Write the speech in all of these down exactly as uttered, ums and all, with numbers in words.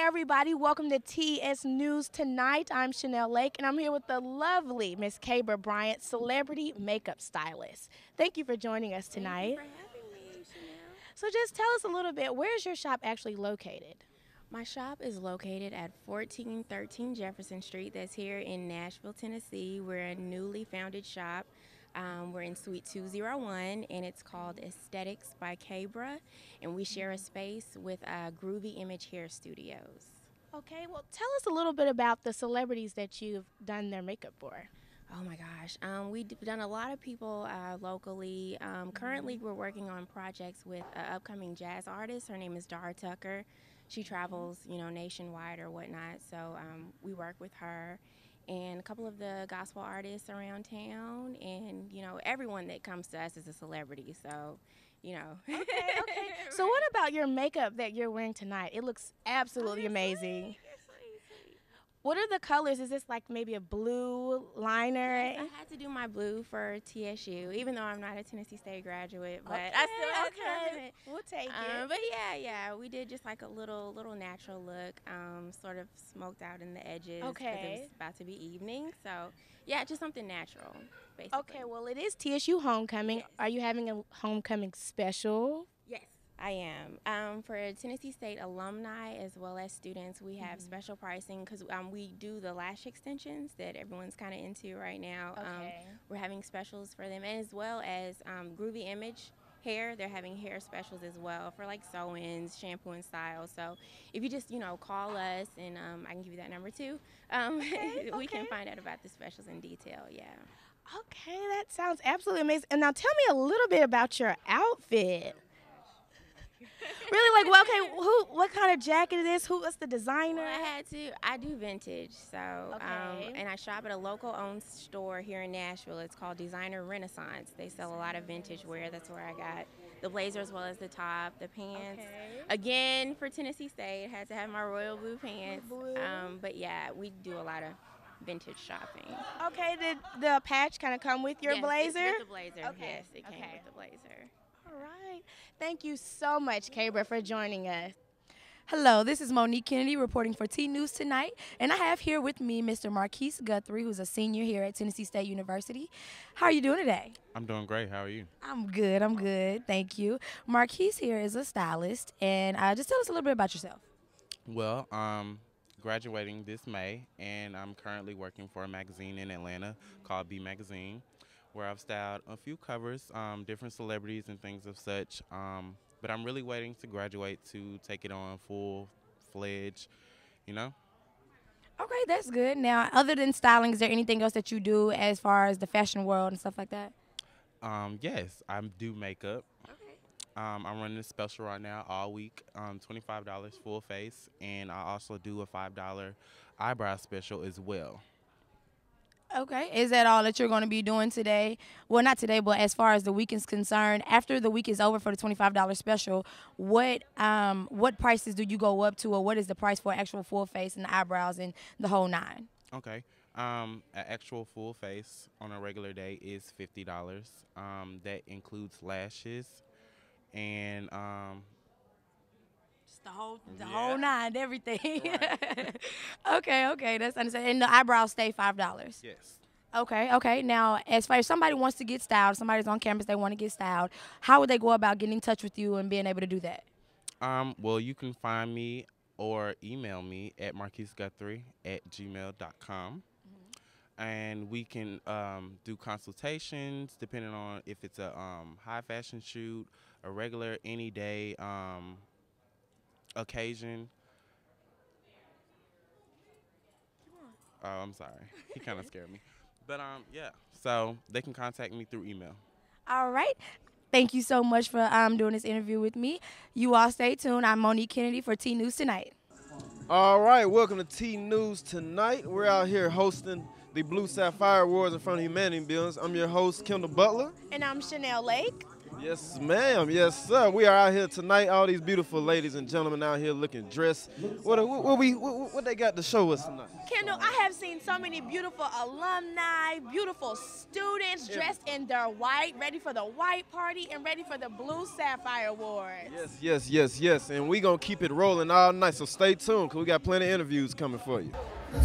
everybody. Welcome to T S News Tonight. I'm Chanel Lake, and I'm here with the lovely Miss Cabra Bryant, celebrity makeup stylist. Thank you for joining us tonight. Thank you for having me, Chanel. So just tell us a little bit, where is your shop actually located? My shop is located at fourteen thirteen Jefferson Street. That's here in Nashville, Tennessee. We're a newly founded shop. Um, we're in Suite two oh one, and it's called Aesthetics by Cabra, and we share a space with uh, Groovy Image Hair Studios. Okay, well, tell us a little bit about the celebrities that you've done their makeup for. Oh my gosh, um, we've done a lot of people uh, locally. Um, currently, we're working on projects with an upcoming jazz artist. Her name is Dar Tucker. She travels, you know, nationwide or whatnot, so um, we work with her. And a couple of the gospel artists around town, and you know, everyone that comes to us is a celebrity. So, you know. Okay, okay. So what about your makeup that you're wearing tonight? It looks absolutely Oh, amazing. sweet. Sweet, sweet. What are the colors? Is this like maybe a blue liner? Yes, I had to do my blue for T S U, even though I'm not a Tennessee State graduate, but okay, I still had okay. to have it. We'll take Um, it. but yeah, yeah, we did just like a little, little natural look, um, sort of smoked out in the edges. 'Cause Okay. it was about to be evening, so yeah, just something natural, basically. Okay, well, it is T S U homecoming. Yes. Are you having a homecoming special? Yes, I am. Um, for Tennessee State alumni as well as students, we have Mhm. special pricing because um, we do the lash extensions that everyone's kind of into right now. Okay. Um, we're having specials for them, and as well as um, Groovy Image Hair. They're having hair specials as well for like sew-ins, shampoo and style. So if you just, you know, call us, and um, I can give you that number too, um, Okay, we can okay. find out about the specials in detail, yeah. Okay, that sounds absolutely amazing. And now tell me a little bit about your outfit. Really, like, well, okay, who, what kind of jacket it is? Who was the designer? Well, I had to. I do vintage, so Okay. um, and I shop at a local-owned store here in Nashville. It's called Designer Renaissance. They sell a lot of vintage wear. That's where I got the blazer as well as the top, the pants. Okay. Again, for Tennessee State, had to have my royal blue pants. Blue. Um, but yeah, we do a lot of vintage shopping. Okay, did the patch kind of come with your Yes, blazer? With the blazer. Okay, Yes, it came okay. with the blazer. All right. Thank you so much, Cabra, for joining us. Hello, this is Monique Kennedy reporting for T News Tonight, and I have here with me Mister Marquise Guthrie, who's a senior here at Tennessee State University. How are you doing today? I'm doing great. How are you? I'm good, I'm good, thank you. Marquise here is a stylist, and uh, just tell us a little bit about yourself. Well, um, graduating this May, and I'm currently working for a magazine in Atlanta called B Magazine, where I've styled a few covers, um, different celebrities and things of such. Um, but I'm really waiting to graduate to take it on full-fledged, you know? Okay, that's good. Now, other than styling, is there anything else that you do as far as the fashion world and stuff like that? Um, yes, I do makeup. Okay. Um, I'm running a special right now all week, um, twenty-five dollars full face, and I also do a five dollar eyebrow special as well. Okay, is that all that you're going to be doing today? Well, not today, but as far as the week is concerned, after the week is over for the twenty-five dollar special, what um what prices do you go up to, or what is the price for actual full face and the eyebrows and the whole nine? Okay. Um, an actual full face on a regular day is fifty dollars. Um, that includes lashes and um, Just the whole the Yeah. whole nine, everything. Right. Okay, okay, that's understandable. And the eyebrows stay five dollars. yes. Okay, okay. Now, as far as somebody wants to get styled, somebody's on campus, they want to get styled, how would they go about getting in touch with you and being able to do that? Um, well, you can find me or email me at marquise guthrie at gmail dot com. And we can um, do consultations depending on if it's a um, high fashion shoot, a regular any day um, occasion. Oh, I'm sorry. He kind of scared me. But um, yeah, so they can contact me through email. All right. Thank you so much for um, doing this interview with me. You all stay tuned. I'm Monique Kennedy for T News Tonight. All right, welcome to T News Tonight. We're out here hosting the Blue Sapphire Awards in front of Humanity Buildings. I'm your host, Kendall Butler. And I'm Chanel Lake. Yes, ma'am. Yes, sir. We are out here tonight. All these beautiful ladies and gentlemen out here looking dressed. What what, what we what, what they got to show us tonight? Kendall, I have seen so many beautiful alumni, beautiful students dressed in their white, ready for the white party and ready for the Blue Sapphire Awards. Yes, yes, yes, yes. And we gonna keep it rolling all night. So stay tuned, cause we got plenty of interviews coming for you.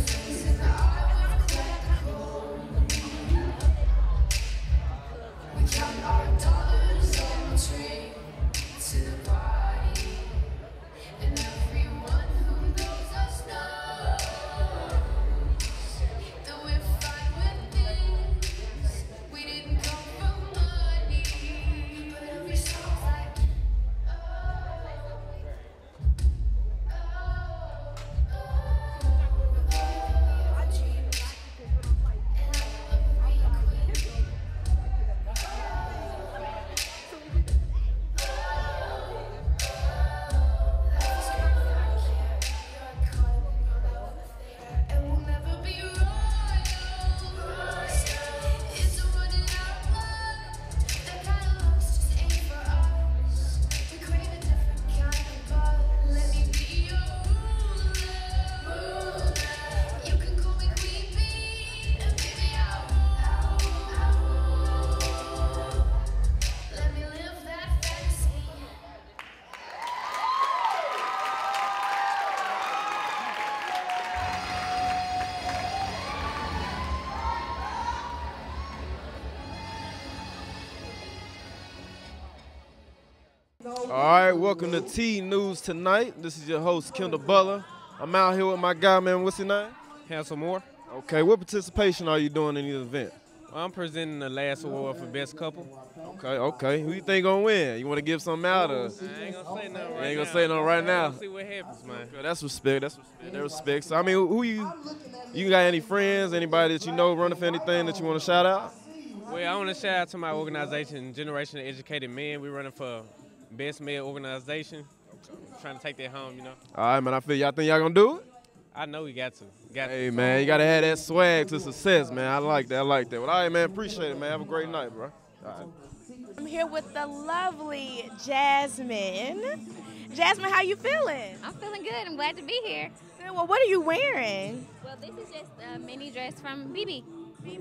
All right, welcome to T News Tonight. This is your host, Kendall Butler. I'm out here with my guy, man. What's his name? Hansel Moore. Okay, what participation are you doing in the event? Well, I'm presenting the last award for Best Couple. Okay, okay. Who you think gonna win? You want to give something out? Or? I ain't gonna say nothing right now. You ain't gonna say nothing right now. See what happens, man. Okay, that's respect. That's respect. That respect. So, I mean, who you? You got any friends? Anybody that you know running for anything that you want to shout out? Well, I want to shout out to my organization, Generation of Educated Men. We're running for Best Male Organization. I'm trying to take that home, you know. All right, man. I feel y'all think y'all gonna do it? I know we got to. Got Hey, to. man, you gotta have that swag to success, man. I like that. I like that. Well, all right, man. Appreciate it, man. Have a great night, bro. All right. I'm here with the lovely Jasmine. Jasmine, how you feeling? I'm feeling good. I'm glad to be here. Well, what are you wearing? Well, this is just a mini dress from B B.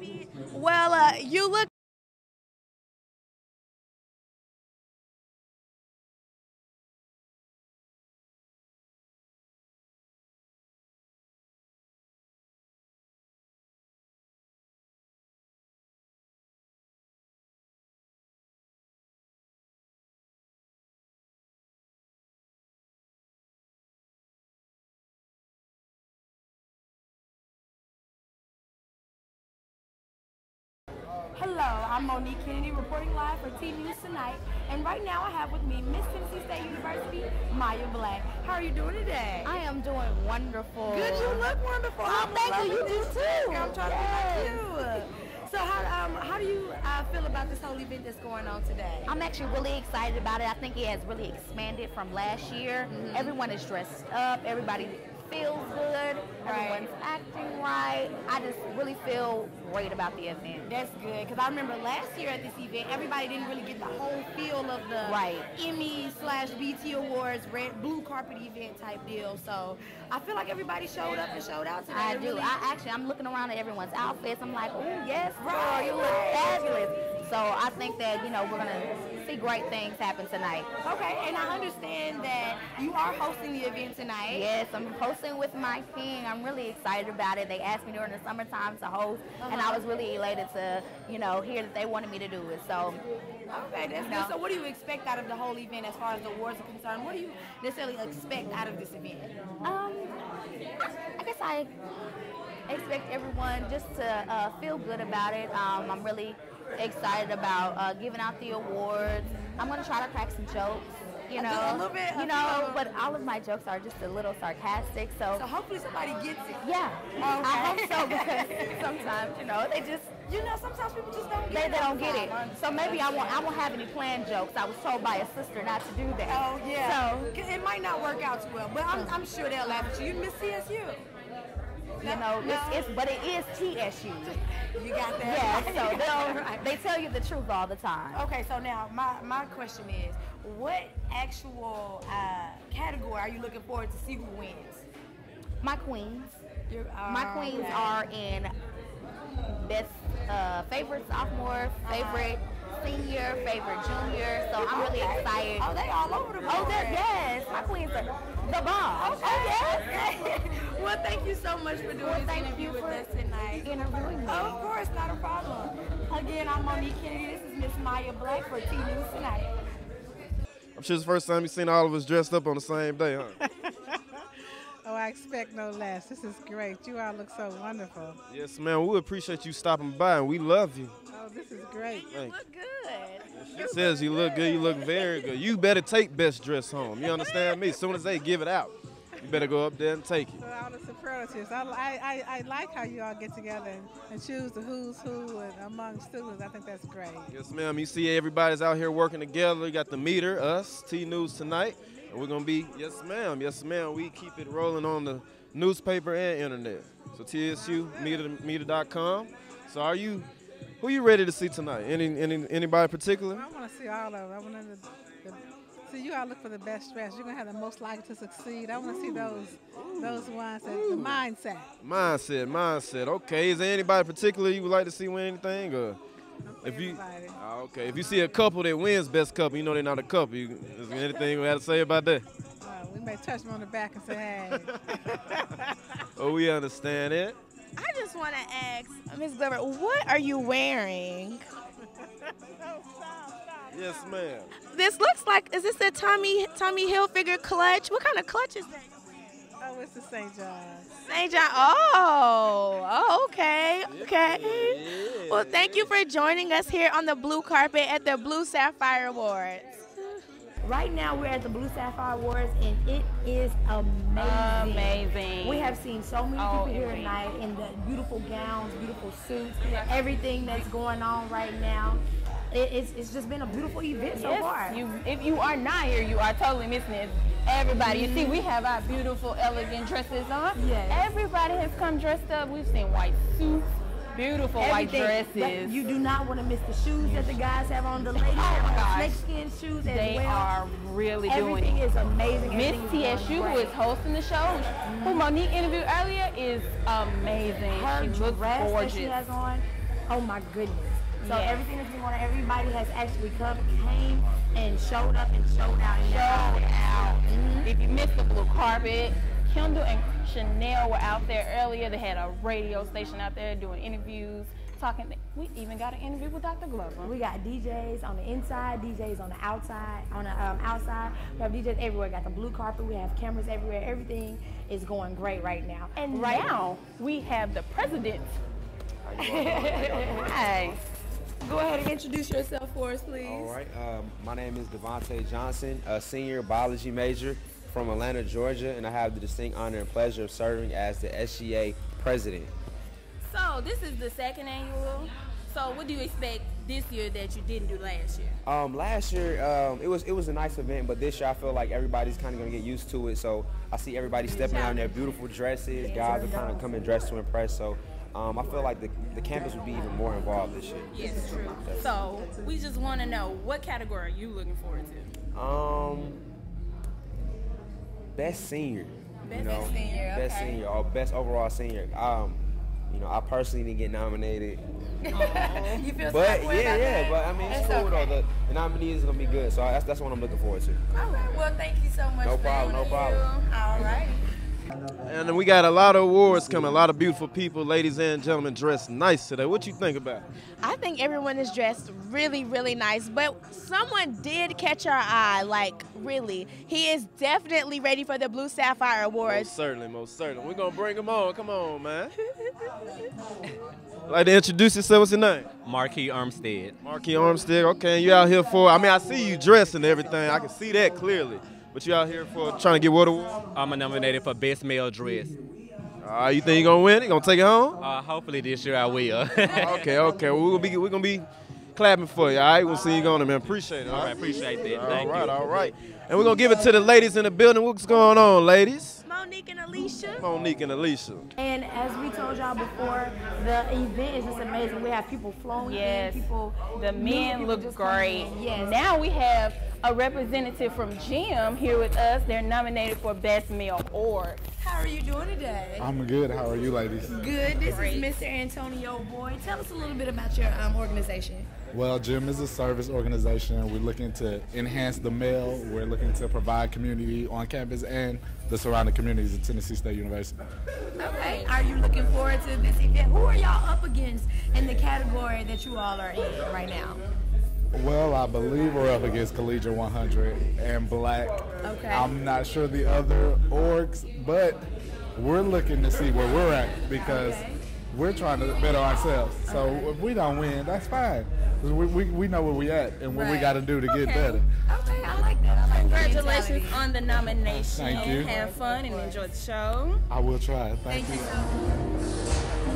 Well, uh, you look Hello, I'm Monique Kennedy reporting live for T News Tonight, and right now I have with me Miss Tennessee State University, Maya Black. How are you doing today? I am doing wonderful. Good, you look wonderful. Oh, thank you. You do too. I'm trying Yes. to be like you. So how um how do you uh, feel about this whole event that's going on today? I'm actually really excited about it. I think it has really expanded from last year. Mm-hmm. Everyone is dressed up. Everybody feels good. Right. Everyone's acting right. I just really feel great about the event. That's good, because I remember last year at this event, everybody didn't really get the whole feel of the Right. Emmy slash B T Awards, red blue carpet event type deal. So I feel like everybody showed up and showed out today. I It do. really- I actually, I'm looking around at everyone's outfits. I'm like, oh yes, girl, Right, you look right. fabulous. So I think that, you know, we're gonna see great things happen tonight. Okay, and I understand that you are hosting the event tonight. Yes, I'm hosting with my king. I'm really excited about it. They asked me during the summertime to host, and I was really elated to, you know, hear that they wanted me to do it. So, Okay, that's No. good. So what do you expect out of the whole event as far as the awards are concerned? What do you necessarily expect out of this event? um, I guess I expect everyone just to uh, feel good about it. Um, I'm really excited about uh, giving out the awards. I'm gonna try to crack some jokes. You A know, little- a little bit, you a know, few. but all of my jokes are just a little sarcastic. So hopefully somebody gets it. Yeah, Okay. I hope so, because sometimes, you know, they just You know, sometimes people just don't they, get they it. don't get it. So maybe I won't I won't have any planned jokes. I was told by a sister not to do that. Oh, yeah. So 'Cause it might not work out too well, but I'm, I'm sure they'll laugh at you. You Miss T S U. You know, No. it's, it's but it is T S U. You got that? Yeah, right. so they'll, Right. they tell you the truth all the time. Okay, so now my, my question is, what actual uh, category are you looking forward to see who wins? My queens, You're, uh, my queens okay. are in best uh, favorite sophomore, favorite senior, favorite junior. So I'm really Okay. excited. Oh, they all over the board. Oh, they're, yes, my queens are the bomb. Okay. Oh, yes. Well, thank you so much for doing Well, this thank interview you with for us tonight. interviewing me. Of course, not a problem. Again, I'm Monique Kennedy. This is Miss Maya Black for T News Tonight. I'm sure it's the first time you've seen all of us dressed up on the same day, huh? Oh, I expect no less. This is great. You all look so wonderful. Yes, ma'am. We appreciate you stopping by, and we love you. Oh, this is great. Thank Look good. you. She says you look good. You look very good. You better take best dress home. You understand me? As soon as they give it out, you better go up there and take it. So all the superlatives. I, I, I, I like how you all get together and, and choose the who's who and among students. I think that's great. Yes, ma'am. You see everybody's out here working together. You got the meter, us, T News Tonight. And we're going to be, yes, ma'am. Yes, ma'am. We keep it rolling on the newspaper and internet. So T S U, meter, meter dot com. So are you, who you ready to see tonight? Any, any Anybody particular? I want to see all of them. I want to the, see you all look for the best dress. You're going to have the most likely to succeed. I want to see those those ones, that, the mindset. Mindset, mindset. Okay. Is there anybody particular you would like to see win anything? Or if you, Everybody. ah, okay. If you see a couple that wins best couple, you know they're not a couple. You, is there anything we have to say about that? Uh, we may touch them on the back and say, hey. Oh, we understand it. I just want to ask, Miz Glover, what are you wearing? Yes, ma'am. This looks like, is this the Tommy Tommy Hilfiger clutch? What kind of clutch is that? Oh, it's the Saint John. Saint John. Oh, oh, okay, okay. Well, thank you for joining us here on the blue carpet at the Blue Sapphire Awards. Right now, we're at the Blue Sapphire Awards, and it is amazing. Amazing. We have seen so many Oh, people here amazing. tonight in the beautiful gowns, beautiful suits, everything that's going on right now. It, it's, it's just been a beautiful event so Yes, far. you, if you are not here, you are totally missing it. Everybody, you see, we have our beautiful, elegant dresses on. Yes. Everybody has come dressed up. We've seen white suits, beautiful white Everything. But dresses. you do not want to miss the shoes that the guys have on. The ladies Oh, have on gosh. snakeskin shoes as They well. are really doing Everything it. is amazing. Miss Everything T S is U, going who is great. hosting the show, who Monique interviewed earlier, is amazing. Her she looks dress gorgeous. that she has on, oh my goodness. So Yes. everything that's been going on, everybody has actually come, came and showed up and showed out. in Showed that out. Mhm. If you missed the blue carpet, Kendall and Chanel were out there earlier. They had a radio station out there doing interviews, talking. We even got an interview with Doctor Glover. We got D Js on the inside, D Js on the outside, on the um, outside. We have D Js everywhere. We got the blue carpet. We have cameras everywhere. Everything is going great right now. And right now we have the president. Hi. Go ahead and introduce yourself for us, please. All right. Um, my name is Devontae Johnson, a senior biology major from Atlanta, Georgia, and I have the distinct honor and pleasure of serving as the S G A president. So this is the second annual. So what do you expect this year that you didn't do last year? Um, last year, um, it was it was a nice event, but this year I feel like everybody's kind of gonna get used to it. So I see everybody stepping out in their beautiful dresses. Guys are kind of coming dressed to impress. So um, I feel like the, the campus will be even more involved this year. Yes, true. So we just want to know, what category are you looking forward to? Um, best senior. Best you know, senior, Best okay. senior or best overall senior. Um, you know, I personally didn't get nominated. You feel But some way yeah, about yeah, that? but I mean, it's It's cool okay. though. The, the nominees is gonna be good, so that's that's what I'm looking forward to. All right. Well, thank you so much. No problem, no Thank problem. you. All right. And we got a lot of awards coming, a lot of beautiful people, ladies and gentlemen, dressed nice today. What you think about it? I think everyone is dressed really, really nice, but someone did catch our eye, like really. He is definitely ready for the Blue Sapphire Awards. Most certainly, most certainly. We're going to bring him on. Come on, man. Like to introduce yourself. What's your name? Marquis Armstead. Marquis Armstead. Okay, you out here for, I mean, I see you dressed and everything. I can see that clearly. But you out here for trying to get what award? I'm nominated for Best Male Dress. Uh, you think you're going to win? You going to take it home? Uh, hopefully this year I will. Okay, okay. Well, we're going to be, we're gonna be clapping for you, all right? We'll see you going to, man. Appreciate it. All right, appreciate that. All Thank right, you. all right. And we're going to give it to the ladies in the building. What's going on, ladies? Monique Monique and Alicia. Monique and Alicia. And as we told y'all before, the event is just amazing. We have people flowing Yes. in, people. The new men people look just coming great. in. Yes. Now we have a representative from Gym here with us. They're nominated for Best Male Org. How are you doing today? I'm good. How are you, ladies? Good. This Great. is Mister Antonio Boyd. Tell us a little bit about your um, organization. Well, Gym is a service organization. We're looking to enhance the male. We're looking to provide community on campus and the surrounding communities of Tennessee State University. Okay. Are you looking forward to this event? Who are y'all up against in the category that you all are in right now? Well, I believe we're up against Collegiate one hundred and Black. Okay. I'm not sure the other orgs, but we're looking to see where we're at because Okay. we're trying to better ourselves. So Okay. if we don't win, that's fine. 'Cause We, we, we know where we at and what we Right. got to do to Okay. get better. Okay, I like that. I like Congratulations that mentality. on the nomination. Thank you. Have fun and enjoy the show. I will try. Thank, Thank you. you so much.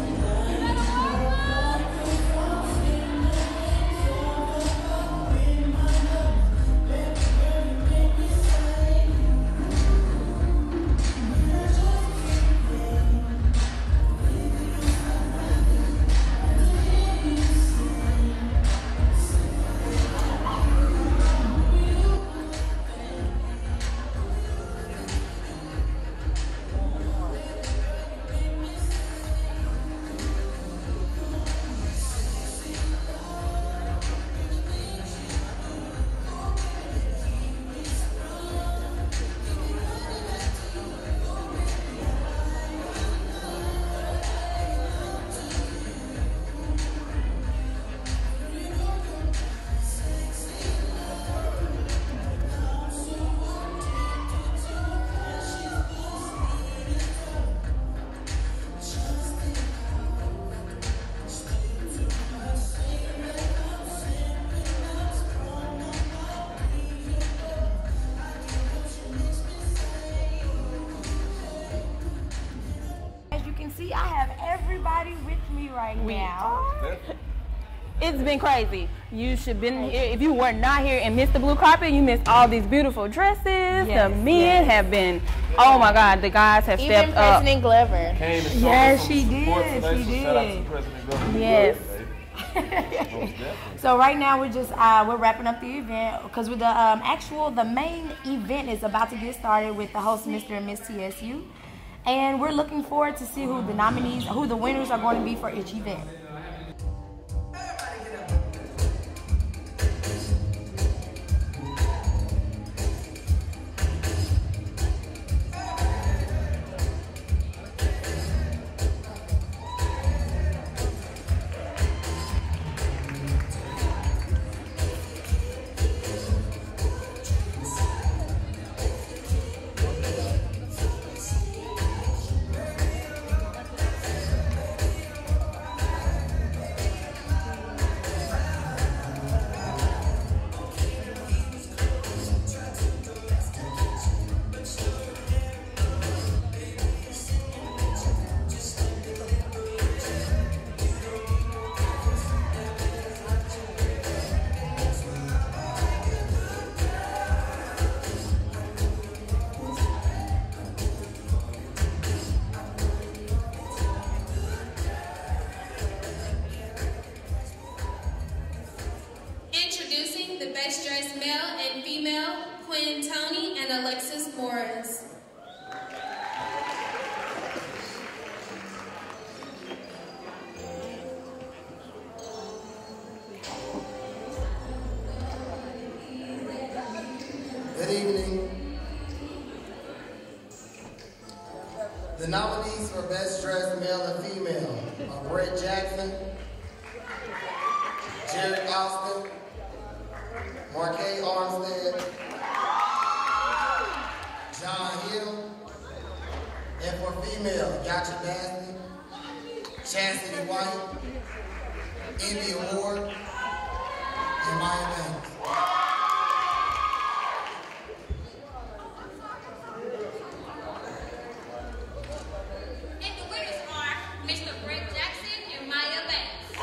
As you can see, I have everybody with me right now. It's been crazy. You should been here. If you were not here and missed the blue carpet, you missed all these beautiful dresses. Yes, the men yes. have been, oh my God, the guys have Even stepped up. President Glover. Came and showed Yes, us she some did, support today, she so shout out to did. President Glover. Yes. So right now we're just uh, we're wrapping up the event because with the um, actual the main event is about to get started with the host Mister and Miss T S U, and we're looking forward to see who the nominees, who the winners are going to be for each event. Introducing the best dressed male and female, Quinn Tony and Alexis Morris. Good evening. The nominees for Best Dressed Male and Female are Brett Jackson, Jared Austin, Marquez Armstead, John Hill, and for female, Gotcha Baston, Chastity White, India Ward, and Maya Banks. And the winners are Mister Brett Jackson and Maya Banks.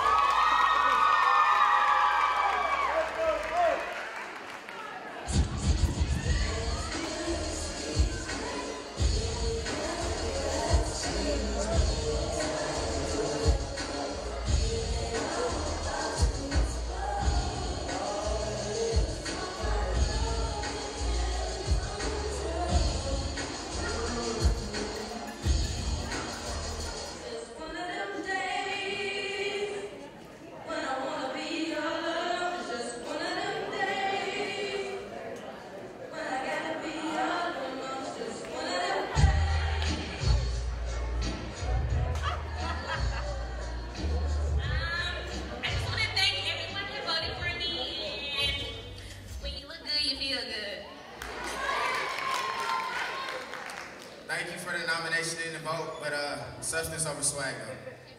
vote, but uh, substance over swag though.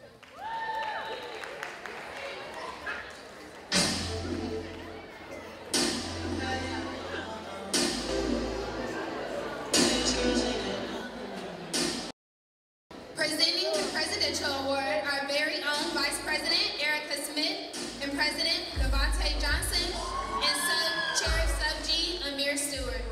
Presenting the Presidential Award, our very own Vice President, Erica Smith, and President, Devontae Johnson, and Sub-Chair Sub-G, Amir Stewart.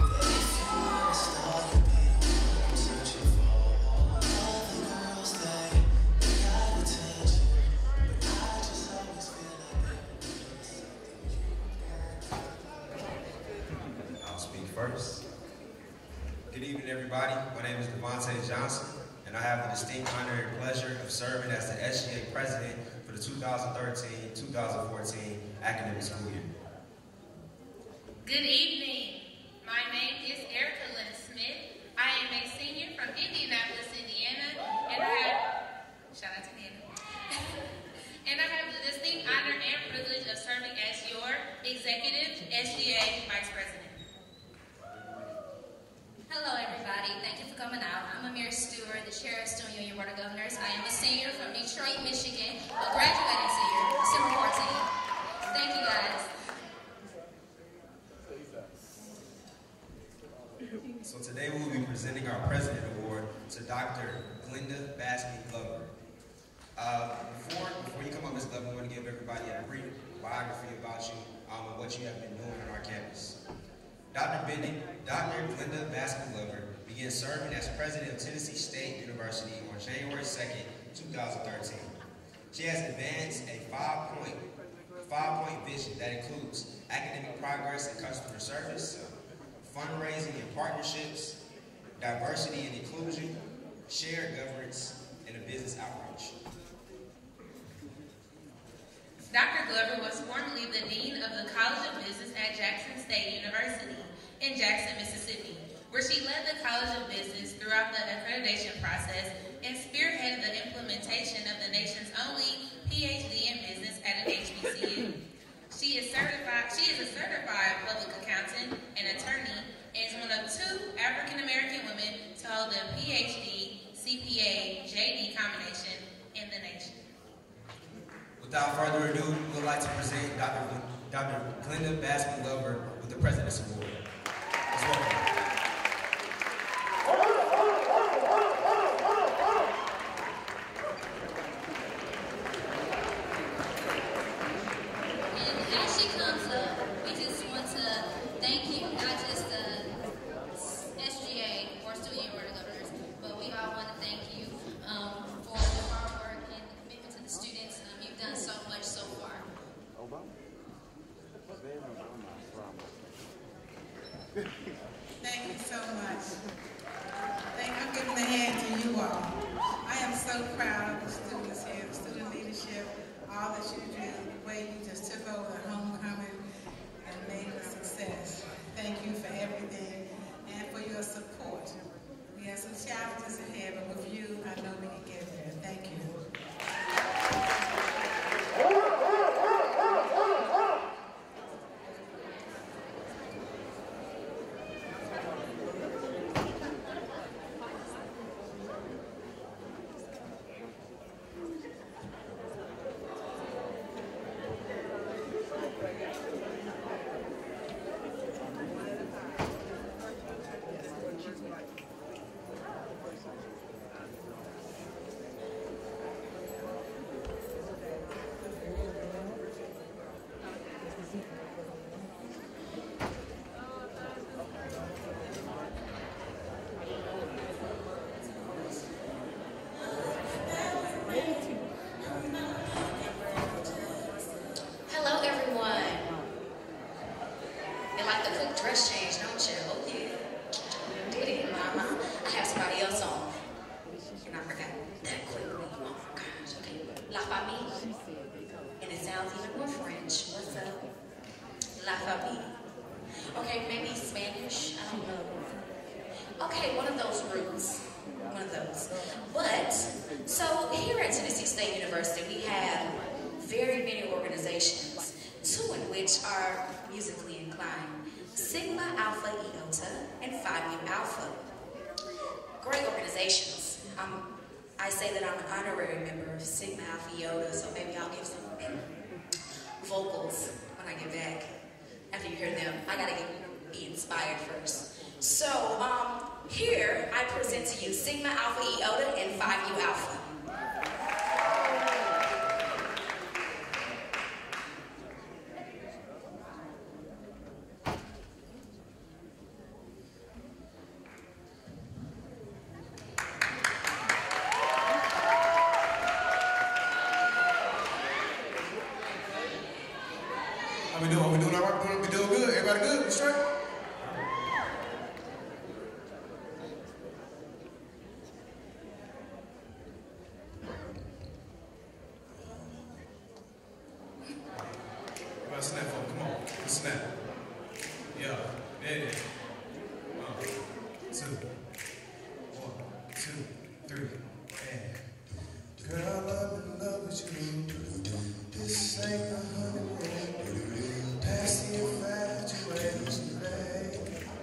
I'll speak first. Good evening, everybody. My name is Devontae Johnson, and I have the distinct honor and pleasure of serving as the S G A President for the two thousand thirteen two thousand fourteen academic school year. Good evening. My name is Erica Lynn Smith. I am a senior from Indianapolis, Indiana, and I have, shout out to Indiana, and I have the distinct honor and privilege of serving as your Executive S G A Vice President. Hello, everybody. Thank you for coming out. I'm Amir Stewart, the Chair of Student Union Board of Governors. I am a senior from Detroit, Michigan, a graduating senior, December fourteenth. Thank you, guys. So today we will be presenting our President Award to Doctor Glenda Baskin Glover. Uh, before, before you come up, Miz Glover, I want to give everybody a brief biography about you um, and what you have been doing on our campus. Doctor Benning, Doctor Glenda Baskin Glover began serving as President of Tennessee State University on January second, two thousand thirteen. She has advanced a five-point five-point vision that includes academic progress and customer service, fundraising and partnerships, diversity and inclusion, shared governance, and a business outreach. Doctor Glover was formerly the Dean of the College of Business at Jackson State University in Jackson, Mississippi, where she led the College of Business throughout the accreditation process and spearheaded the implementation of the nation's only P H D in business at an H B C U. She is certified. She is a certified public accountant and attorney, and is one of two African American women to hold the P H D C P A J D combination in the nation. Without further ado, we would like to present Doctor Doctor Glenda Baskin Glover with the President's Award. Let's welcome. Thank you so much. Thank I'm giving a hand to you all. I am so proud of the students here, the student leadership, all that you do, the way you just took over the homecoming and made it a success. Thank you for everything and for your support. We have some challenges ahead, but with you, I know we can get there. Thank you. Hello, everyone. You like the quick dress change, don't you? Oh, yeah. Do it again, Mama. I have somebody else on. And I forgot that quickly. Oh, my gosh. Okay. La famille. And it sounds even more French. What's up? La famille. Okay, maybe Spanish. I don't know. Okay, one of those roots. One of those. But, so here at Tennessee State University, we have very many organizations, two in which are musically inclined, Sigma Alpha Iota and Phi Mu Alpha. Great organizations. I'm, I say that I'm an honorary member of Sigma Alpha Iota, so maybe I'll give some vocals when I get back. After you hear them, I gotta get, be inspired first. So, um, here I present to you Sigma Alpha Iota and five U Alpha. How we doing? We doing all right? We doing good? Everybody good? We straight? Well, snap for me. Come on. Let's snap. Yeah. There it is. One, two. One, two, three. And girl, I'm in love with you. This ain't a honeymoon. Past the infatuation, babe.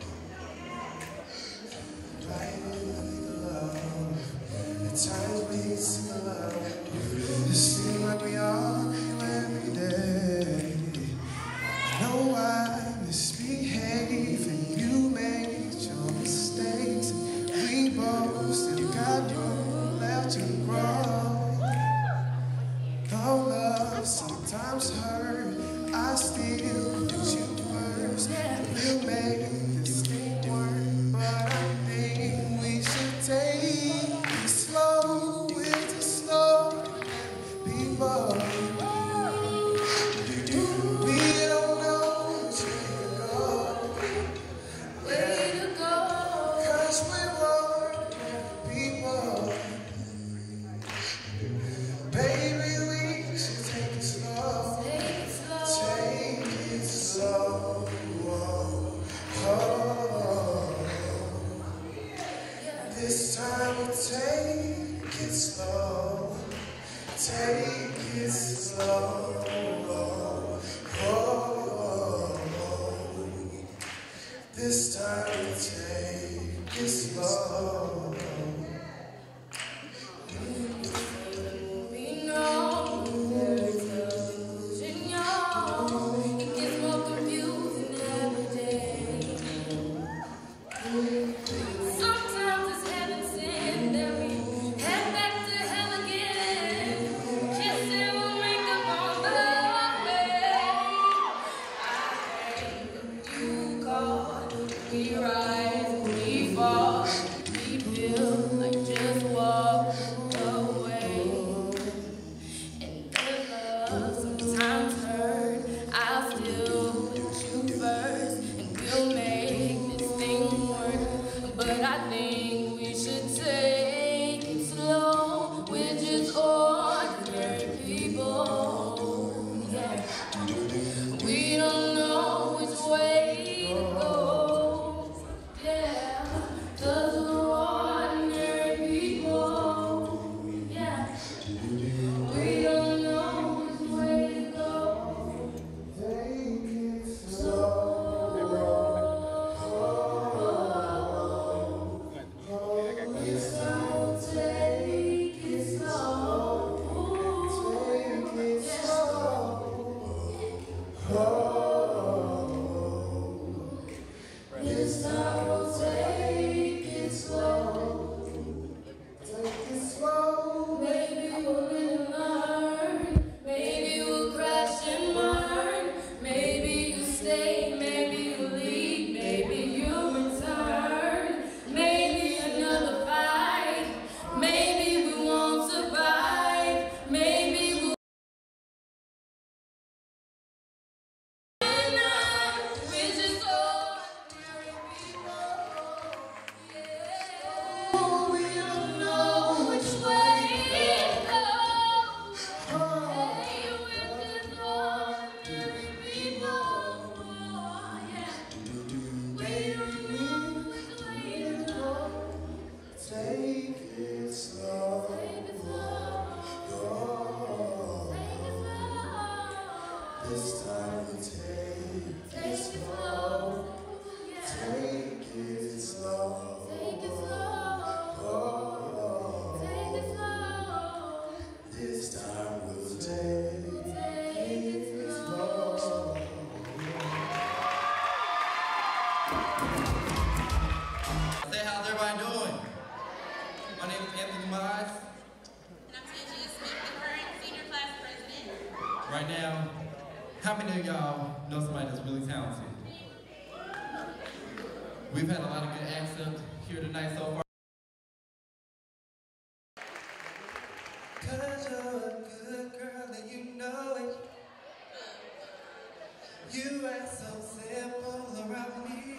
Right in love. At times we sing love. It seems like we argue every day. I know I misbehave and you made your mistakes. We both still got room left to grow. Though love sometimes hurt, I still put you first. We'll make this thing work, but I think we should take it slow. It's a slow people. We don't know where to go, cause we're ordinary people. Baby, we should take it slow. Take it slow. Oh, oh. This time we'll take it slow. Take it slow. Oh, oh. This time we'll take it slow. We know there's confusion, y'all. It gets more confusing every day. Sometimes it's heaven sent, then we head back to hell again. Kissing will make up on the right now, how many of y'all know somebody that's really talented? We've had a lot of good acts up here tonight so far. Cause you're a good girl and you know it. You act so simple around me.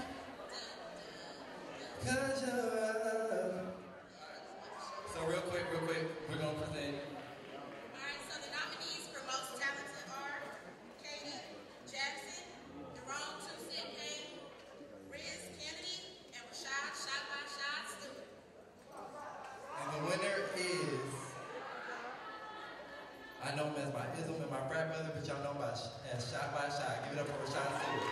Cause you're a... So real quick, real quick, we're gonna present. Alright, so the nominees for most talented are Katie, Jackson, Jerome Two-Sit Payne, Riz Kennedy, and Rashad Shot by Shot Stewart. And the winner is, I know him as my ism and my frat brother, but y'all know him as Shot by Shot. Give it up for Rashad Stewart.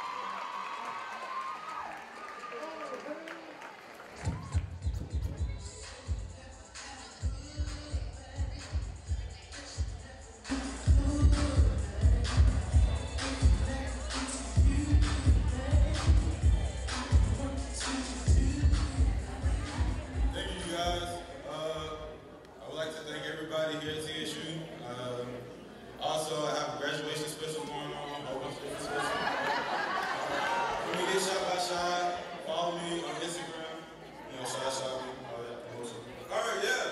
Thank you, you guys. Uh, I would like to thank everybody here at T S U. Um, also, I have a graduation special going on. A whole bunch of different specials. Uh, when we get Shot by Shot, follow me on Instagram. You know, Shot Shot me, all that. All right, yeah.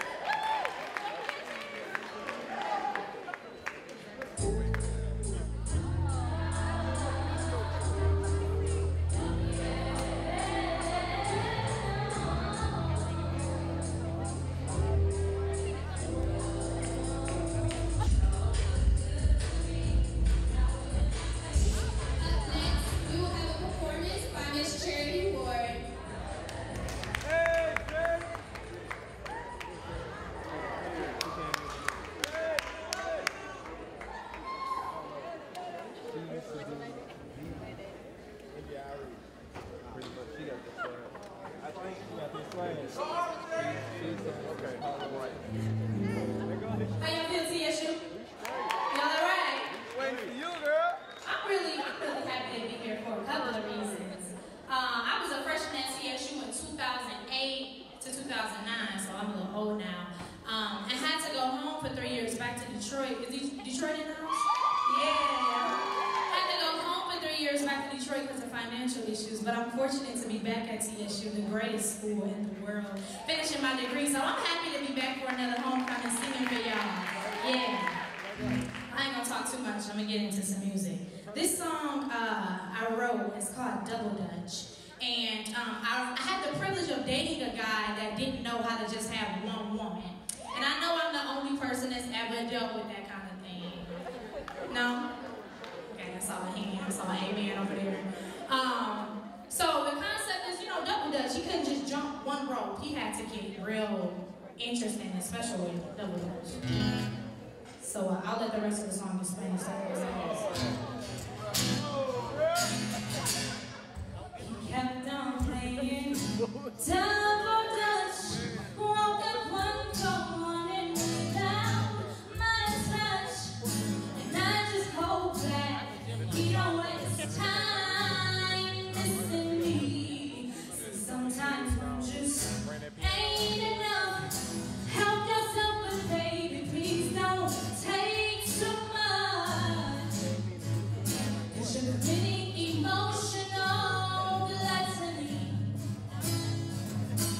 We will have a performance by Miss Charity Ward. How y'all feel, T S U? Y'all all right? Waiting for you, girl. I'm really, I'm really happy to be here for a couple of reasons. Uh, I was a freshman at T S U in two thousand eight to two thousand nine, so I'm a little old now. Um, I had to go home for three years back to Detroit. Is De- Detroit in the house? Yeah. I had to go home for three years back to Detroit because of financial issues, but I'm fortunate to be back at T S U, the greatest school in the world, finishing my degree. So I'm happy to be back for another homecoming singing for y'all. Yeah. I ain't gonna talk too much, I'm gonna get into some music. This song uh, I wrote is called Double Dutch. And um, I, I had the privilege of dating a guy that didn't know how to just have one woman. And I know I'm the only person that's ever dealt with that kind of thing. No? Okay, I saw a hand, I saw an amen over there. Um, so the concept is, you know, double dutch. He couldn't just jump one rope. He had to get real interesting, especially with double dutch. So uh, I'll let the rest of the song explain itself. He kept on playing double dutch, walking one corner without my touch, and I just hope that he don't waste time missing me. Sometimes one just ain't enough. Help yourself, but baby, please don't take too much. It's a mini emotional gluttony.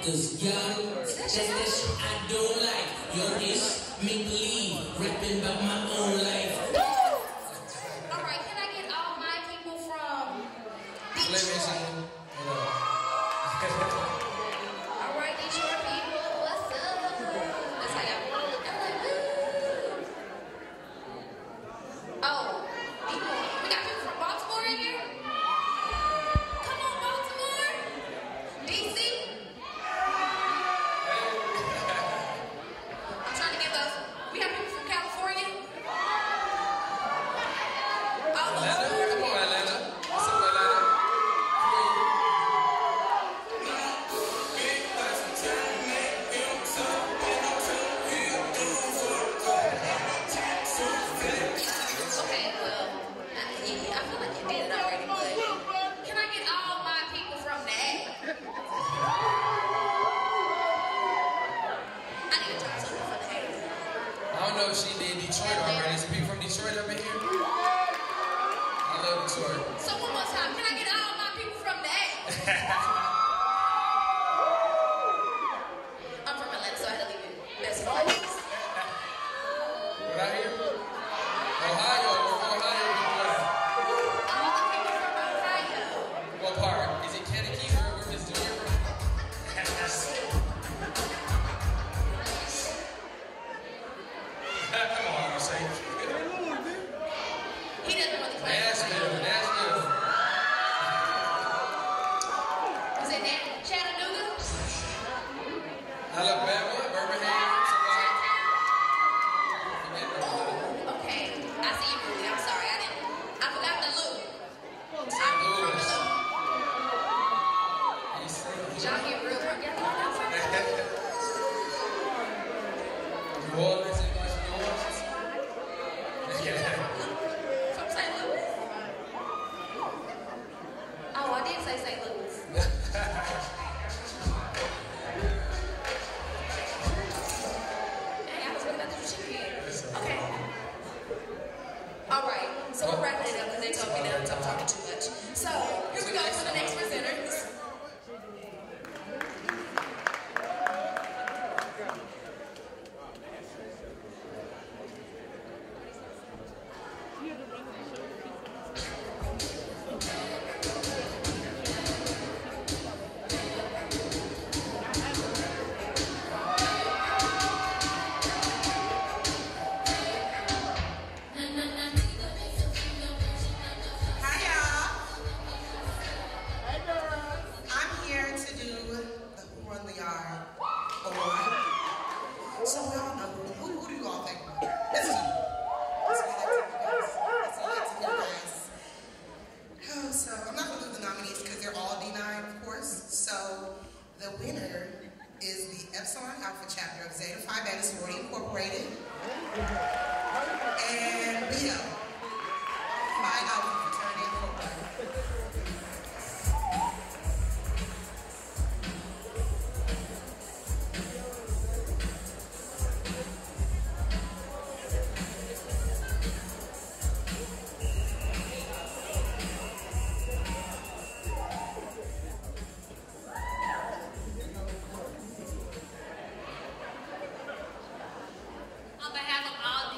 Cause y'all, that's that shit I don't like. Yo, this make believe, rapping about my own life. All right, can I get all my people from Detroit? All right, Detroit people, what's up? That's how y'all roll. I'm like, woo. Oh, people, we got people from Baltimore in here? Come on, Baltimore. D C? I'm trying to get those. We have people from California? Oh, Atlanta, come on, Atlanta. What's up, Atlanta? Okay, well, I, yeah, I feel like you did it already, but can I get all my people from that? I need to try something for the A. I don't know if she did Detroit already. Some people from Detroit up in here? I love Detroit. So one more time, can I get all my people from the A? I'm from Atlanta, so I had to leave it. That's fine. Right here? Ohio. Where Ohio people at? All the people from Ohio. What part? Is it Kankakee or where Miss Junior from? Come on, I'm saying. He doesn't know the class. Nashville, Nashville. Was it that Chattanooga? Alabama, Birmingham, somebody. Oh, okay. I see you, Rudy. I'm sorry. I didn't. I forgot the loop. Saint Louis. Y'all get real drunk. Y'all know I'm from New Orleans, anybody from New Orleans? From Saint Louis? Oh, I did say Saint Louis. Hey, I was really about to shoot you. Okay. All right. So we're wrapping it up because they told me that I'm talking too much. So here we go for the next presenters. Hi, y'all. I'm here to do the Who Run the Yard award. So we all know who, who, who do you all think? Let's see. Let's see, let's see, let's see, guys. Oh, so I'm not going to do the nominees because they're all D nine, of course. So the winner is the Epsilon Alpha chapter of Zeta Phi Beta Sorority Incorporated. And Leo. Phi Alpha Fraternity Incorporated. On behalf of all D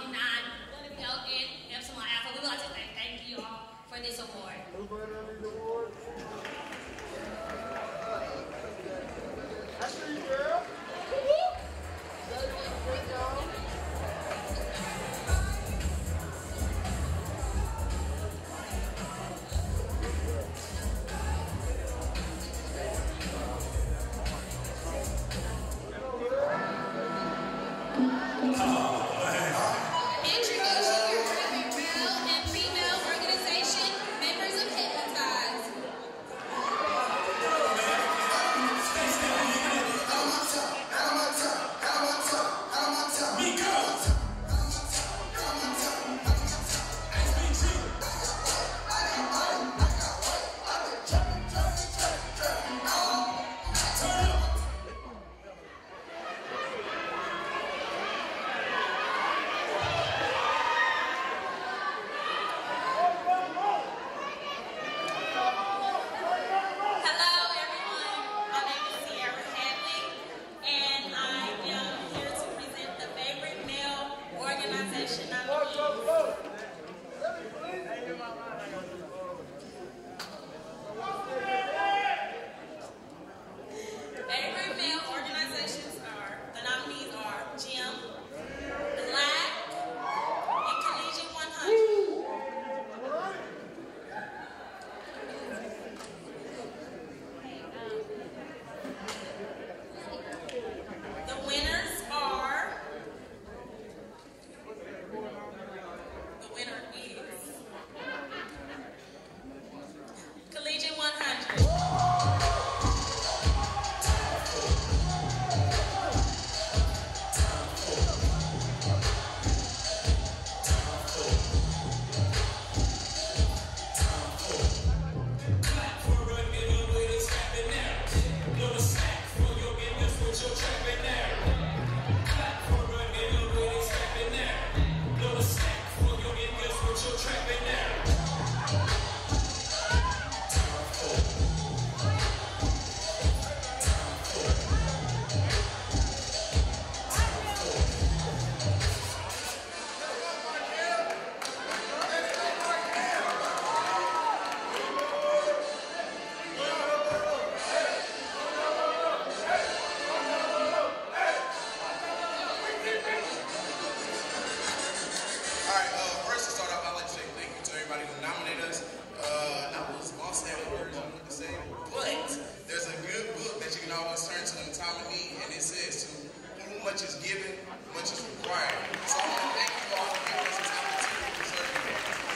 right, uh, first to start off, I'd like to say thank you to everybody who nominated us. Uh, I was lost at words, I want to say, but there's a good book that you can always turn to in time of need, and it says to whom much is given, much is required. So I want to thank you all for giving us this opportunity to serve you.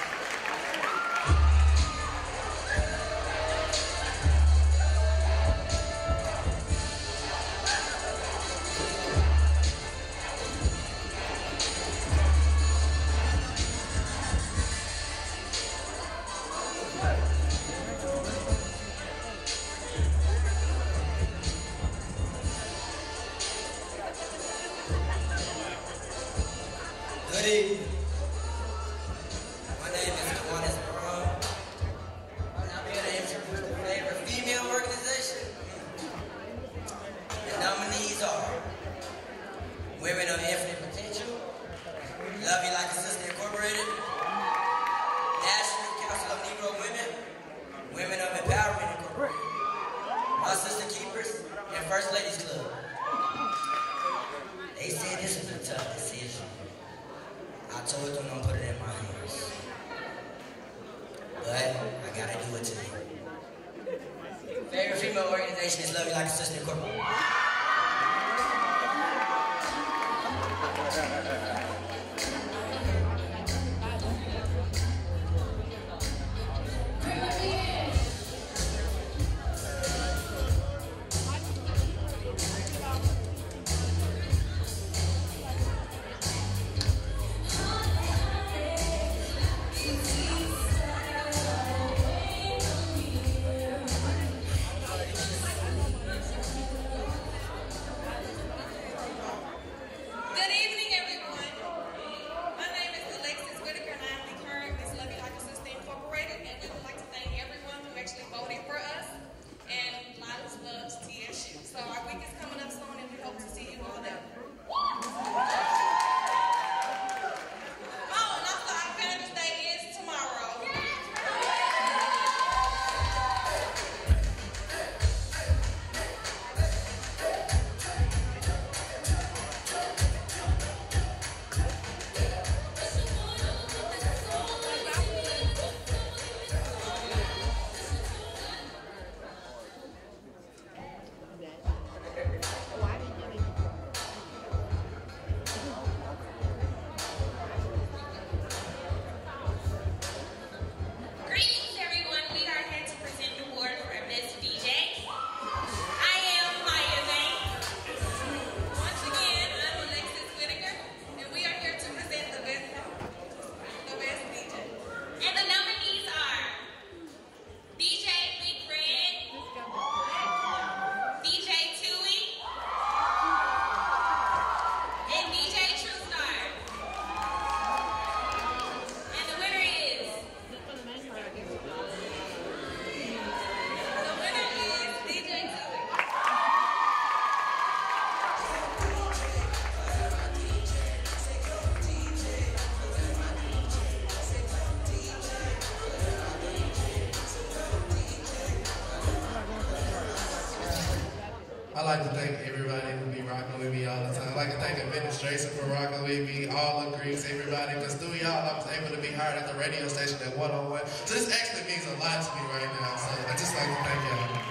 Good evening. My name is Juanis Brown, and I'm here to introduce the favorite female organization. The nominees are Women of Infinite Potential, Love You Like a Sister Incorporated, National Council of Negro Women, Women of Empowerment Incorporated, My Sister Keepers, and First Ladies Club. They said this was a tough decision. I told them don't put it in my hands. But I gotta do it today. Favorite female organization is Love You Like a Sister Incorporated. I'd like to thank everybody who be rocking with me all the time. I'd like to thank administration for rocking with me, all the Greeks, everybody, because through y'all I was able to be hired at the radio station at one oh one. So this actually means a lot to me right now. So I just like to thank y'all.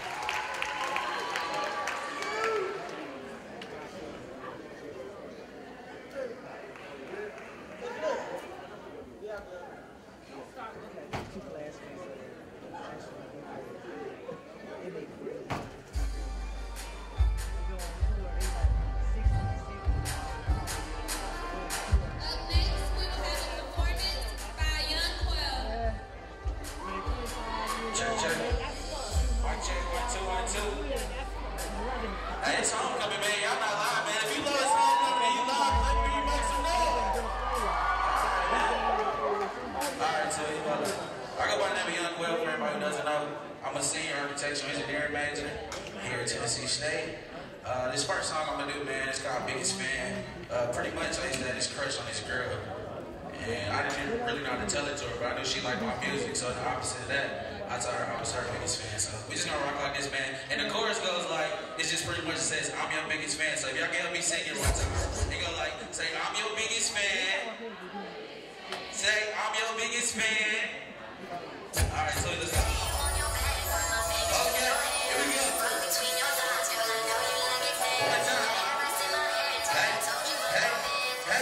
I'm a senior architectural engineering major here at Tennessee State. Uh, this first song I'm gonna do, man, it's called Biggest Fan. Uh, pretty much I used to have this crush on this girl. And I didn't really know how to tell it to her, but I knew she liked my music, so the opposite of that, I told her I was her biggest fan. So we just gonna rock like this, man. And the chorus goes like, it's just pretty much says, I'm your biggest fan. So if y'all can help me sing it one time, it go like, say, I'm your biggest fan. Say, I'm your biggest fan. All right, so let's go. Okay, here we go. One time. Hey, hey, hey.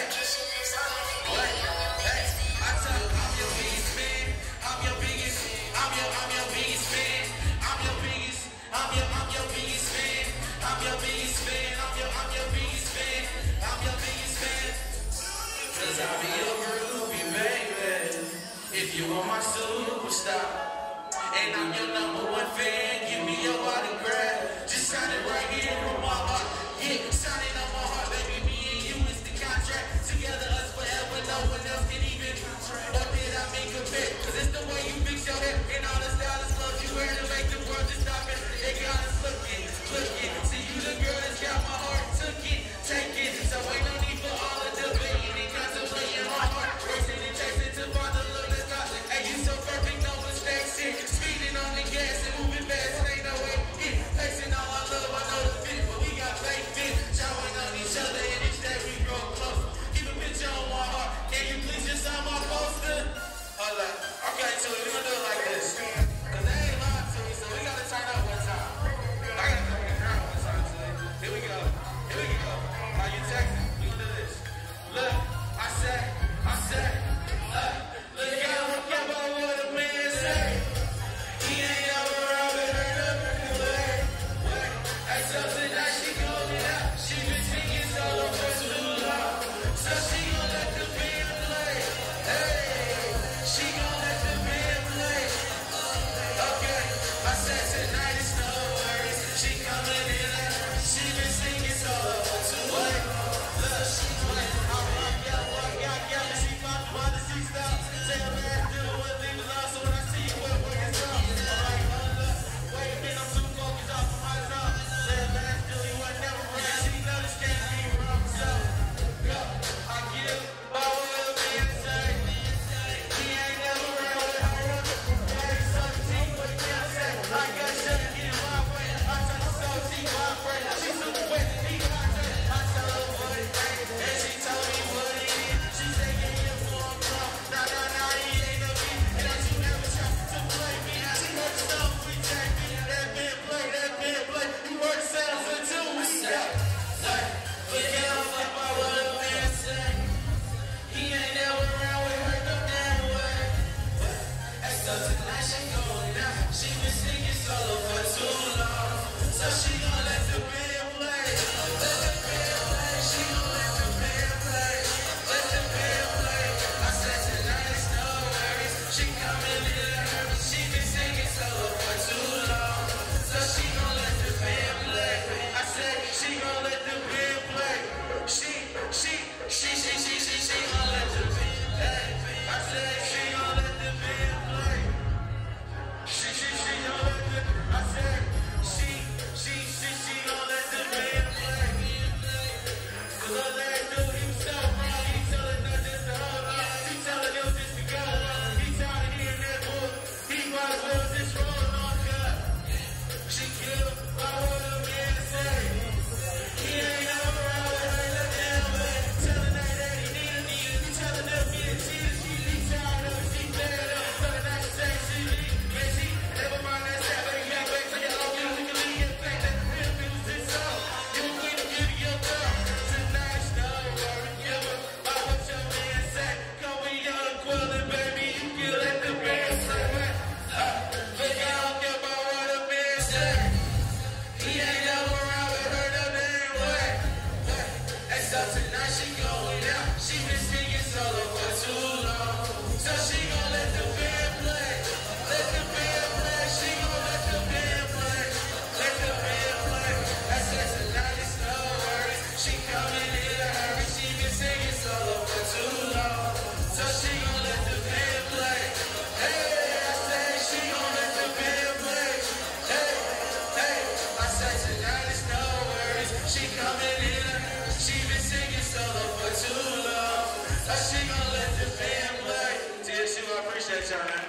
What? Hey, I tell you, I'm your biggest fan. I'm your biggest, I'm your, I'm your biggest fan. I'm your biggest, I'm your, I'm your biggest fan. I'm your biggest fan. I'm your, I'm your biggest fan. I'm your biggest fan. Cause I'll be your groupie, baby. If you are my superstar. And I'm your number one fan. Give me your autograph. Just sign it right here from my heart. Yeah, sign it on my heart, baby. Me and you is the contract. Together, us forever. No one else can even. Or did I make a bet? Cause it's the way you fix your hair. And all the stylish clothes you wear to make the world just stop it. They got us looking, looking. See you the girl that's got my heart. Took it, take it. So ain't no need for all the debating and contemplating. My heart racing and chasing to find the look that's not. Hey, you so perfect, no mistakes here. Speeding on the gas and moving fast, it ain't no way in. Placing all our love, I know the fit, but we got faith in. Showing on each other and each day we grow close. Keep a picture on my heart. Can you please just sign my poster? Hold up. Okay, so we're gonna do it like this. Cause they ain't lying to me, so we gotta turn up one time. I gotta come in the crowd one time today. Here we go. Here we go. Are you texting? We can do this. Look, I said, I said, look, look out, look out about what a man say. He ain't ever around with her number way. Wait, I told her that she gon' get out. She been singing solo for too long. So she gon' let the band play. Hey, she gon' let the band play. Okay, I said tonight is no worries. She coming in and she been singing solo for too long. Look, she went, I walk out, walk out, got she found the one to see stop. Say a man do one thing was lost, so when I see you, what work is up? Alright, hold up, wait a minute, I'm too focused off of my zone. Say a man do he was never right. She know this can't be wrong, so go. I give my what a man say. He ain't never around with her. Daddy seventeen, what he can't say. I got shut to get my way. I tell her so, she vibrate. She super wet, he hydrate. I tell her what it ain't, and she told me what it is. She said, get him for a club. Nah, nah, nah, he ain't no me. And don't you ever try to play me. She heard the song, we take me. That band play, that band play. We work sounds until we stop. Look out, fuck by what a man say. He ain't never around with her no damn way. Hey, so tonight she going out. She been singing solo for too long. So she gon' let the band play. Let the band play. She gon' let the band play. Let the band play. I said tonight is no worries. She coming in a hurry. She been singing solo for too long. So she gon' let the band play. I said she gon' let the band play. She, she, she, she, she, she, she gon' let the band play. I said she gon' let the band play. She, she, she gon' let the. I said she, she, she, she gon' let the band play. Cause all that dude, he was so wrong. He tellin' her just to hold on. He tellin' them just to go on. He tired of hearing that boy. He might as well just roll on cut. She killed by what a man say. He ain't never around with her no damn way. Tellin' her that he need a need. He tellin' them get a cheese. He tired of it. She fed up. Tellin' that she say she leave. Man, she never mind that shit. But he got back to your own music. And leave your fact that the real people sit so. You a queen to give you your girl. Tonight's no worry. Give her by what your man say. Come we on quillin', baby. You can let the band say. Uh, look, I don't care about what a man say. He ain't never around with her no damn way. Hey, so tonight she going out. She been singing solo for too long. So she gon' let the band play. Let the band play. She gon' let the band play. Let the band play. I said tonight is no worries. She coming in a hurry. She been singing solo for too long. So she gon' let the band play. Hey, I said she gon' let the band play. Hey, hey, I said tonight is no worries. She coming in a hurry. She been singing solo for too long. So she gon' let the band play. T S U, I appreciate y'all, man.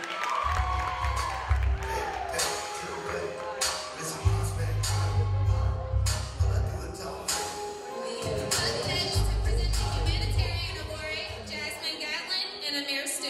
Next to present the Humanitarian Award, Jasmine Gatlin and Amir Stewart.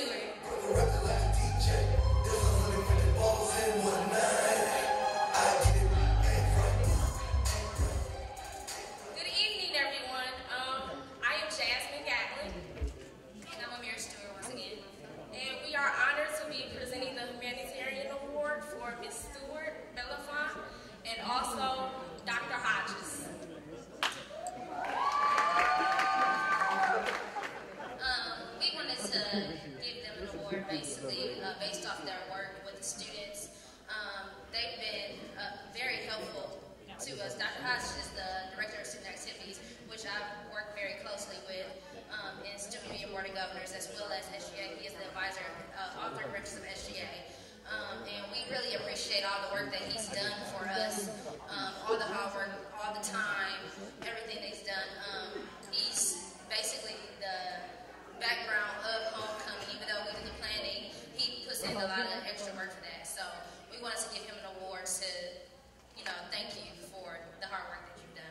award basically uh, based off their work with the students. Um, they've been uh, very helpful to us. Doctor Hodge is the Director of Student Activities, which I've worked very closely with um, in Student Union Board of Governors as well as S G A. He is the advisor, uh, author and director of S G A. Um, and we really appreciate all the work that he's done for us, um, all the hard work, all the time, everything that he's done. Um, he's basically the background of homecoming. Even though we do the planning, he puts in a lot of extra work for that. So we wanted to give him an award to, you know, thank you for the hard work that you've done.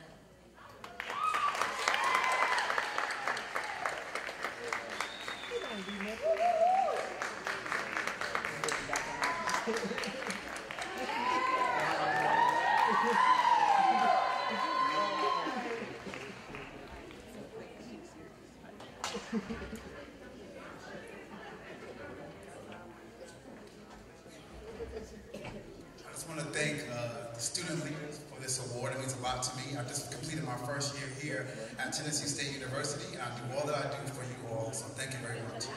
I just want to thank uh, the student leaders for this award. It means a lot to me. I just completed my first year here at Tennessee State University, and I do all that I do for you all, so thank you very much.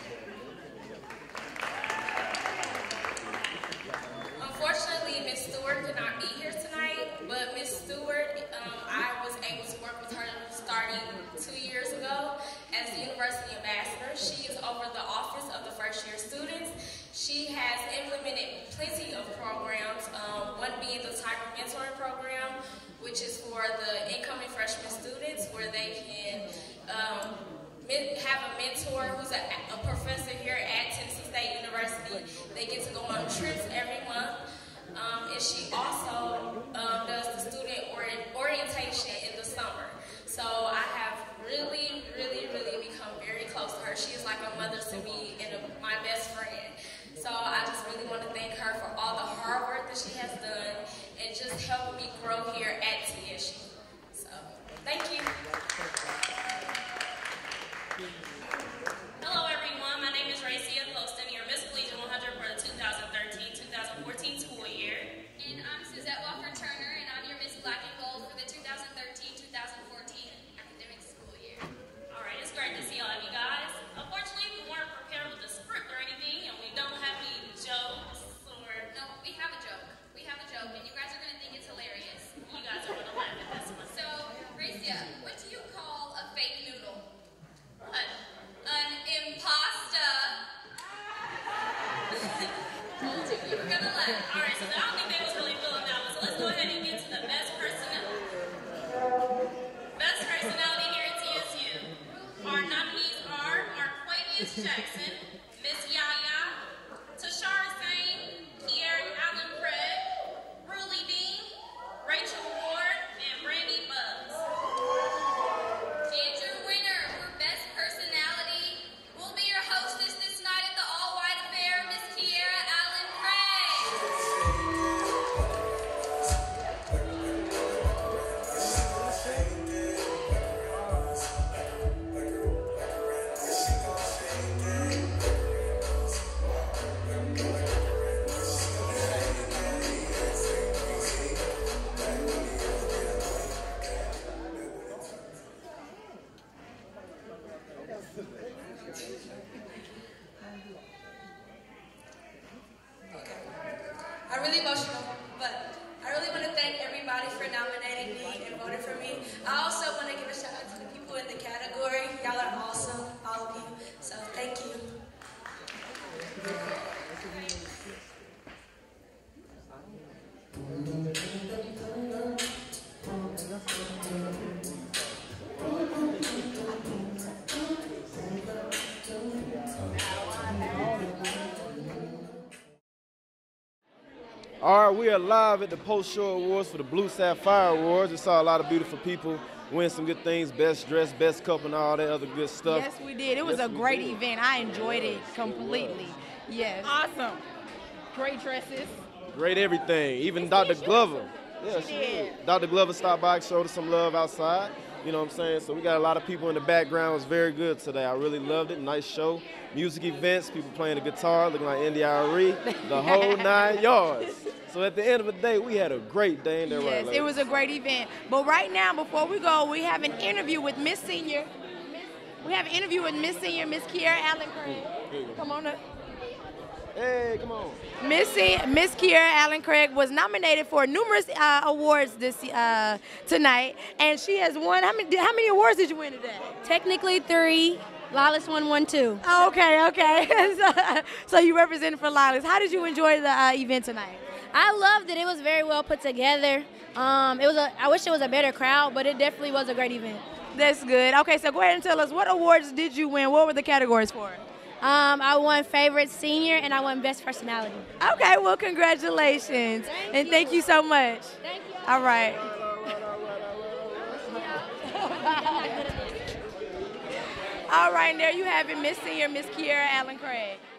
Unfortunately, Miz Stewart could not be here tonight, but Miz Stewart, um, I was able to work with her starting two years ago as the University Ambassador. She is over the office of the first year students. She has implemented plenty of programs, um, one being the Tiger Mentoring Program, which is for the incoming freshman students where they can um, have a mentor who's a, a professor here at Tennessee State University. They get to go on trips every month. Um, and she also um, does the student orient orientation in the summer. So I have really, really, really become very close to her. She is like a mother to me and a, my best friend. So I just really want to thank her for all the hard work that she has done and just helping me grow here at T S U. So, thank you. Hello everyone, my name is Racia Poston, your Miss Collegiate one hundred for the two thousand thirteen two thousand fourteen school year. And I'm Suzette Walker Turner, and I'm your Miss Black and Gold for the two thousand thirteen two thousand fourteen academic school year. Alright, it's great to see all of you guys. Unfortunately, we weren't prepared with a script or anything, and we don't have any jokes or... No, we have a joke. We have a joke, and you guys are going to think it's hilarious. You guys are going to laugh at this one. So, Racia, what do you call a fake noodle? An, An impasta. Told you, you were going to laugh. Alright, so I don't think they was really feeling that one, so let's go ahead and get to the best personality. Best personality here at T S U. Our nominees are Marquavius Jackson, Miss Yaya, Tashara Sane, Kiera Allen Craig, Rulie Dean, Rachel Ward, and Brandy Buzz. And your winner for best personality will be your hostess this night at the All White Affair, Miss Kiera Allen Craig. I'm really emotional, but I really want to thank everybody for nominating me and voting for me. I also want to give a shout out to the people in the category. Y'all are awesome, all of you. So thank you. All right, we are live at the post-show awards for the Blue Sapphire Awards. We saw a lot of beautiful people win some good things, best dress, best couple, and all that other good stuff. Yes, we did. It was Yes, a we great did. event. I enjoyed it completely. Yes. Awesome. Great dresses. Great everything. Even Doctor Glover. Yeah, She she did. did. Doctor Glover stopped by, showed us some love outside. You know what I'm saying? So we got a lot of people in the background. It was very good today. I really loved it. Nice show. Music events, people playing the guitar, looking like Indy Ari, the whole nine yards. So at the end of the day, we had a great day. Ain't that right, Yes, ladies? it was a great event. But right now, before we go, we have an interview with Miss Senior. We have an interview with Miss Senior, Miss Kiera Allen Craig. Come on up. Hey, come on. Missy, Miss Kiera Allen Craig was nominated for numerous uh, awards this uh, tonight, and she has won. How many? How many awards did you win today? Technically three. Lawless won one too. Oh, okay, okay. so, so you represented for Lawless. How did you enjoy the uh, event tonight? I loved it. It was very well put together. Um, it was a. I wish it was a better crowd, but it definitely was a great event. That's good. Okay, so go ahead and tell us, what awards did you win? What were the categories for? Um, I won favorite senior and I won best personality. Okay, well, congratulations. Thank and you. thank you so much. Thank you. All right. All right, and there you have it, Miss Senior, Miss Kiera Allen Craig.